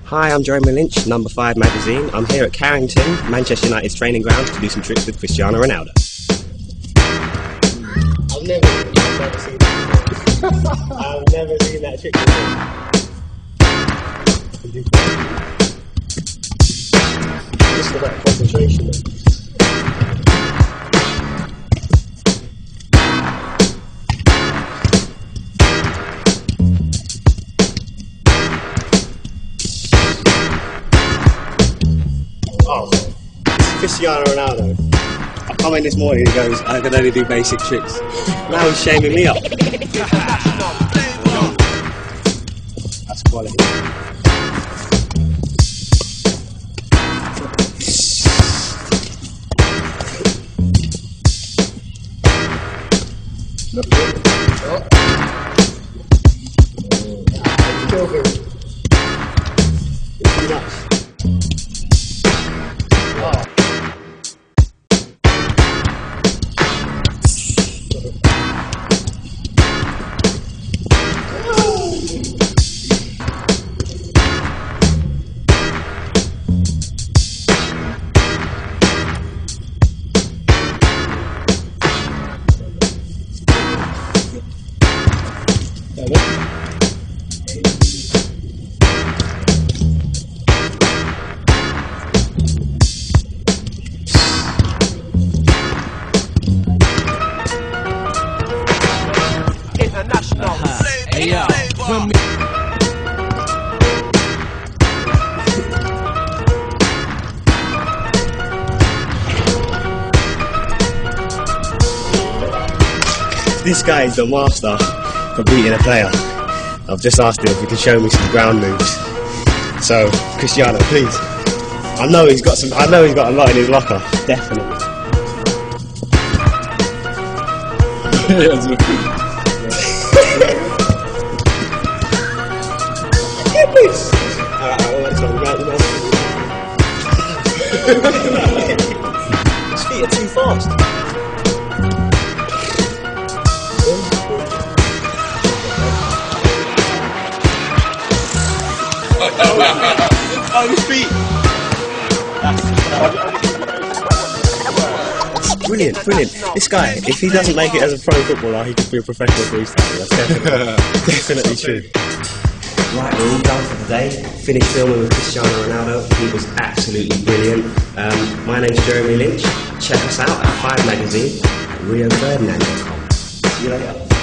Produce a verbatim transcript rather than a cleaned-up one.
Hi, I'm Jeremy Lynch, number five magazine. I'm here at Carrington, Manchester United's training ground, to do some tricks with Cristiano Ronaldo. I've never, I've never seen that. I've never seen that trick before. Just about concentration, though. Oh, it's Cristiano Ronaldo. I come in this morning and he goes, I can only do basic tricks. Now he's shaming me up. That's quality. Oh. Kill him. It's nuts. International. Uh-huh. Hey, yo. From This guy is the master for beating a player. I've just asked him if he can show me some ground moves. So, Cristiano, please. I know he's got some. I know he's got a lot in his locker. Definitely. Please. Alright, I'll let him go. His feet are too fast. Oh, his feet! Brilliant, brilliant. This guy, if he doesn't make it as a pro footballer, he could be a professional freestyler. That's definitely, definitely true. Right, we're all done for today. Finished filming with Cristiano Ronaldo. He was absolutely brilliant. Um, my name's Jeremy Lynch. Check us out at Five Magazine at rio ferdinand dot com. See you later.